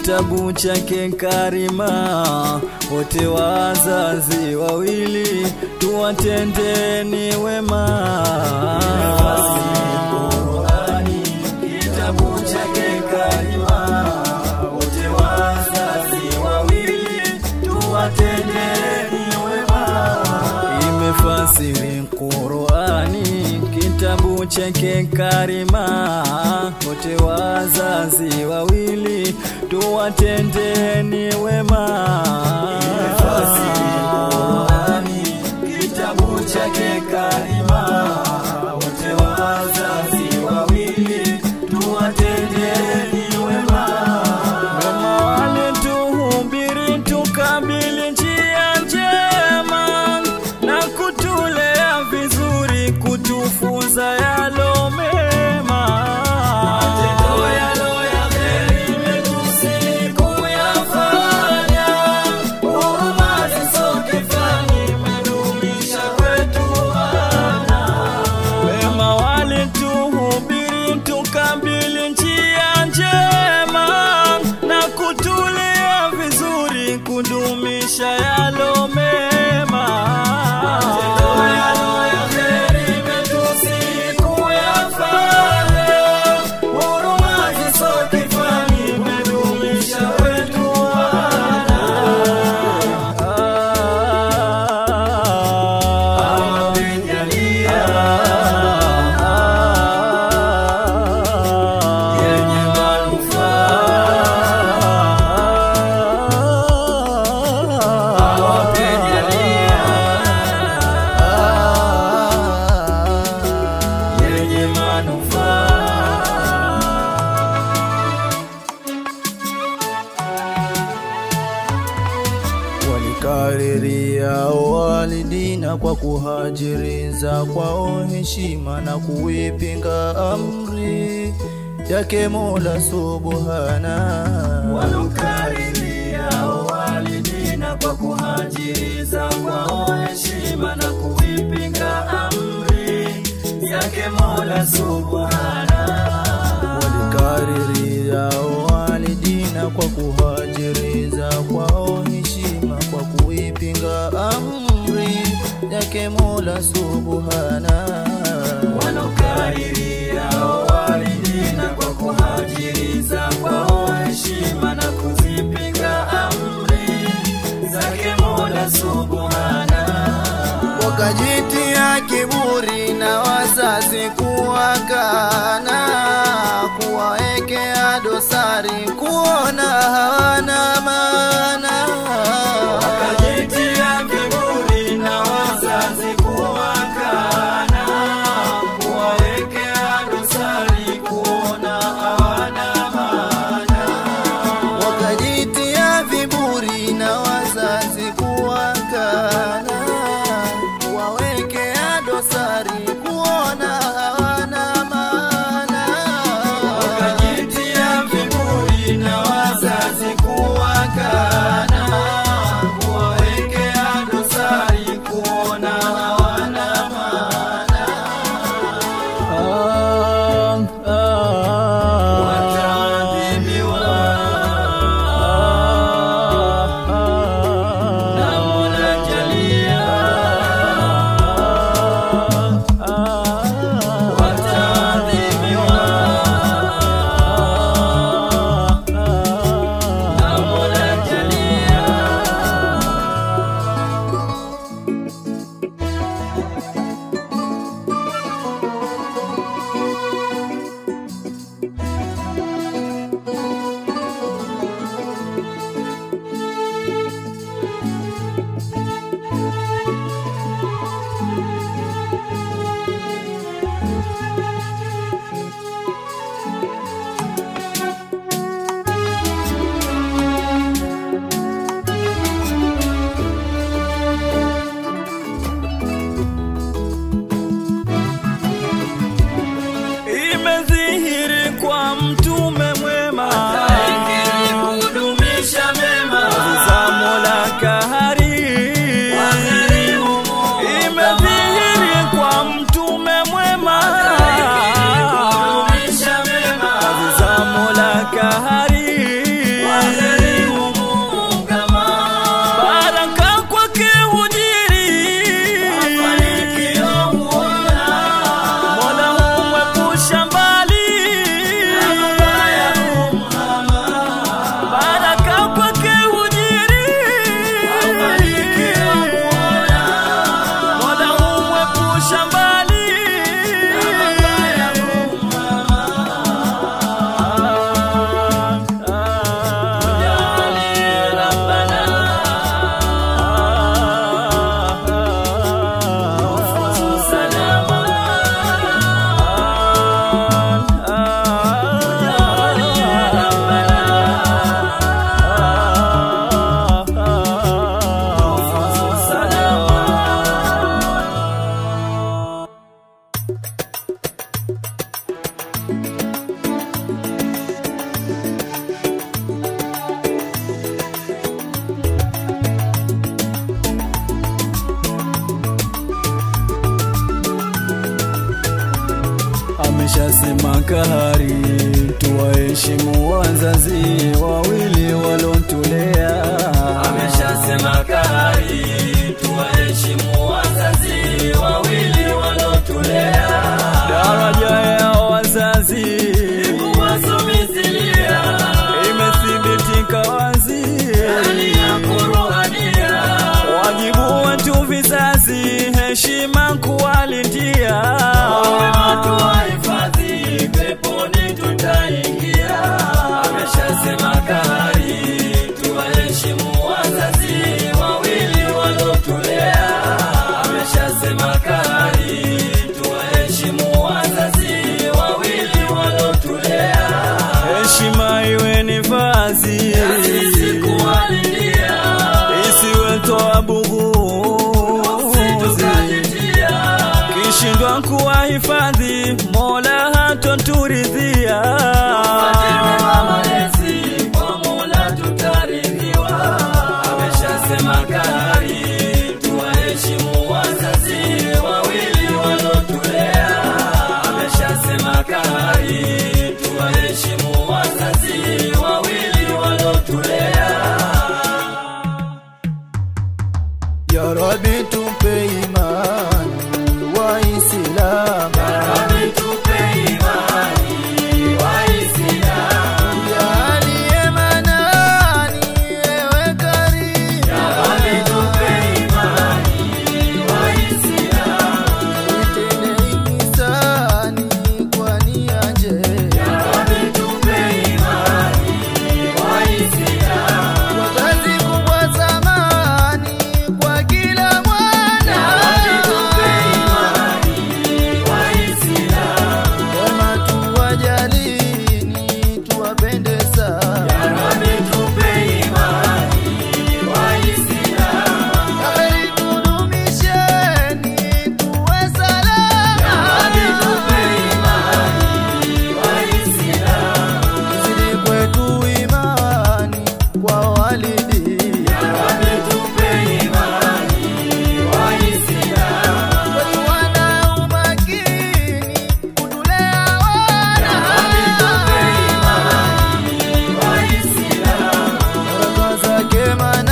kitabu chake karima, wote wazazi wawili tuwatendeni wema. Qur'ani, kitabu chake karima, wote wazazi wawili tuwatendeni wema. Imefasiri Qur'ani, kitabu chake karima, wote wazazi wawili tuwatendeni wema. Imefasiri Qur'ani, kitabu chake karima, wote wazazi wawili tuwatendeni wema. Wema walituhubiri tukabili njia njema, na kutulea vizuri kutufunza yalo mema. Matendo yalo ya kheri metusi kuyafanya, huruma zisokifani medumisha kwetu wana. Wema walituhubiri tukabili njia njema, na kutulea vizuri kudumisha yalo mema. Matendo yalo ya kheri metusi kuyafanya, huruma zisokifani medumisha kwetu wana. Awapenyalia yenye manufaa, awapenyalia yenye manufaa. Walikariria walidina kwa kuhajiriza kwao heshima na kuipinga amri yake Mola Subhana. Walikariria walidina kwa kuhajiriza kwao heshima na kuipinga amri yake Mola Subhana. Walikariria walidina kwa kuhajiriza kwao heshima kwa kuipinga amri yake Mola Subhana. Walikariria walidina kwa kuhajiriza kwao heshima na kuzipinga amri zake Mola Subhana. Wakajitia kiburi na wazazi kuwakana, kuwaekea dosari kuona hawana maana. Wakajitia kiburi na wazazi kuwakana, kuwaekea dosari kuona hawana maana. Wakajitia viburi na wazazi kuwakana, kuwawekea dosari kuona hawana maana. Wakajitia viburi na wazazi kuwakana, kuwawekea dosari kuona hawana maana. Wataadhibiwa na Mola Jalia, wataadhibiwa na Mola Jalia. Imedhihiri kwa mtume mwema, kudumisha mema za Mola Kahari. Imedhihiri kwa mtume mwema, kudumisha mema za Mola Kahari. ameshasema kahari, tuwaheshimu wazazi wawili walotulea. Ameshasema kahari, tuwaheshimu wazazi wawili walotulea. Daraja ya wazazi kuwasomisilia imethibitika wazi, hali ya kuruhania. wajibu wetu vizazi, heshima kuwalindia. Wema tuwahifadhi, peponi tutaingia. Ameshasema kahari, tuwaheshimu wazazi wawili walotulea. Ameshasema kahari, tuwaheshimu wazazi wawili walotulea. Heshima iwe ni vazi, sisi kuwalindia, isiwe toa bughudhi. Kishindwa kuwahifadhi, Mola hatoturidhia. malezi kwa Mola tutaridhiwa. Ameshasema kahari, tuwaheshimu wazazi wawili walotulea. Ameshasema kahari, tuwaheshimu wazazi wawili walotulea. Ya Rabbi tupe imani Waislamu, Ya Rabbi tupe imani Waislamu, Jalie manani ewe karimu, Ya Rabbi tupe imani Waislamu, Utende ihsani kwa nia njema, Ya Rabbi tupe imani Waislamu, wazazi kubwa zamani kwa kila mwana, Ya Rabbi tupe imani Waislamu, wema tuwajalini tuwapende sana, Ya Rabbi tupe imani Waislamu, kheri tudumisheni tuwe salama, Ya Rabbi tupe imani Waislamu, zidi kwetu imani kwa walidi, Ya Rabbi tupe imani Waislamu, kwetu wana umakini kutulea wana, Ya Rabbi tupe imani Waislamu, baraka zake